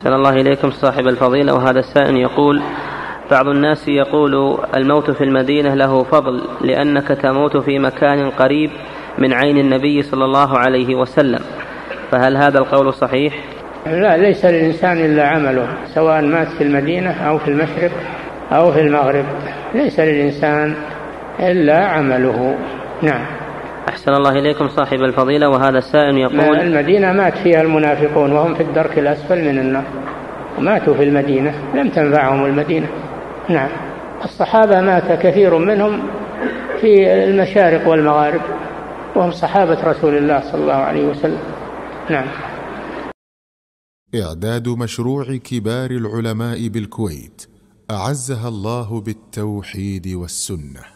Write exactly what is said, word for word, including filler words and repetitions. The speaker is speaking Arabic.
أحسن الله إليكم صاحب الفضيلة. وهذا السائل يقول: بعض الناس يقول الموت في المدينة له فضل لأنك تموت في مكان قريب من عين النبي صلى الله عليه وسلم، فهل هذا القول صحيح؟ لا، ليس للإنسان إلا عمله، سواء مات في المدينة أو في المشرق أو في المغرب، ليس للإنسان إلا عمله. نعم. أحسن الله إليكم صاحب الفضيلة. وهذا السائل يقول: المدينة مات فيها المنافقون وهم في الدرك الأسفل من النار، وماتوا في المدينة، لم تنفعهم المدينة. نعم. الصحابة مات كثير منهم في المشارق والمغارب وهم صحابة رسول الله صلى الله عليه وسلم. نعم. إعداد مشروع كبار العلماء بالكويت أعزها الله بالتوحيد والسنة.